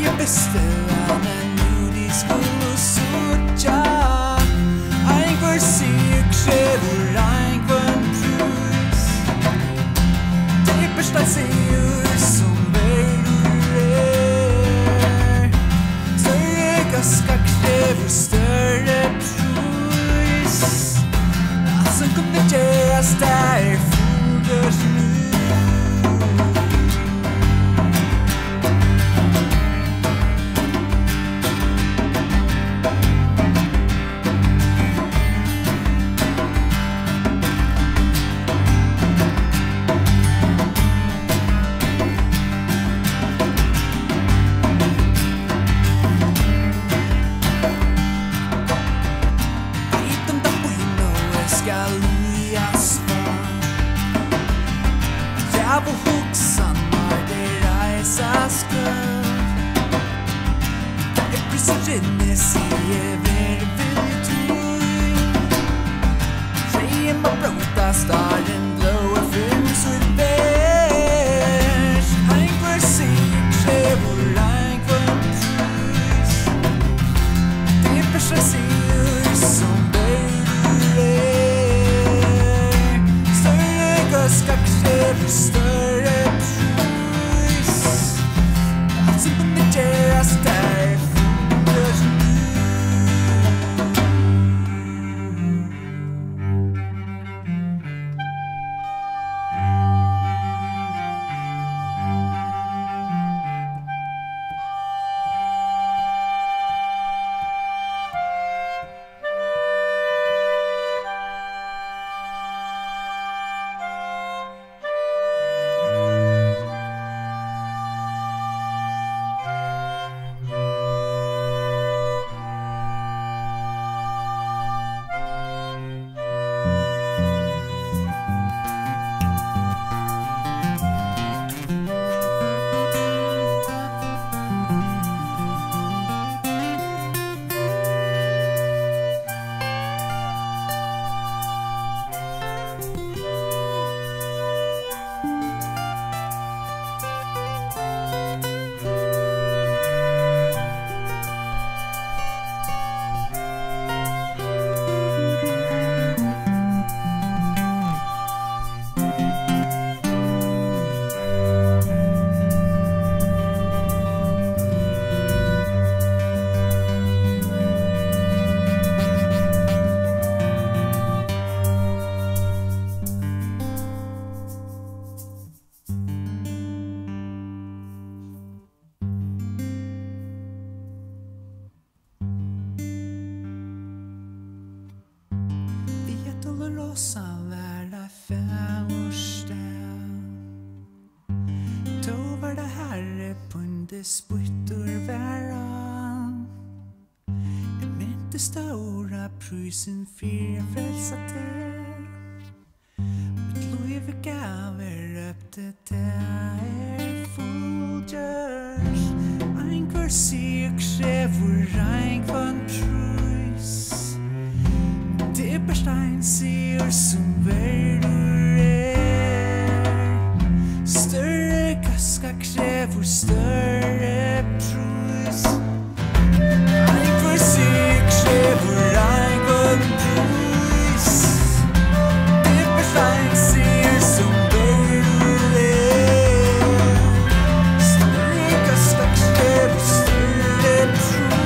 Jeg visste at nu de skulle suttja. Einhver sier krever einhver prus. Det beste sier som verdur større gaska krever større prus. Alt som kunne gjøres der fulgørs nu. Jeg vil hugsa når det reiser skøv. Jeg priser inne, sier ver viltur. Treet må bråta, staren blåa, finnes ut vær. Einhver sier krever einhver prus. Det beste sier som verdur større gaska krever større prus. Alt som kunne gjøres der fulgørs nu. Rosa være færsted. Då var det herre pundes buttur væra. Jeg mente stora prysen fyra frälsa til. Mitt liv gaver öppte der fullgörs. Einhver sier krever einhver prys. Det bestein sier som verdur større gaska krever større prus. Einhver sier krever einhver prus. Det bestein sier som verdur større gaska krever større prus.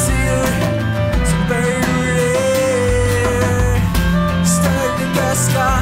Sky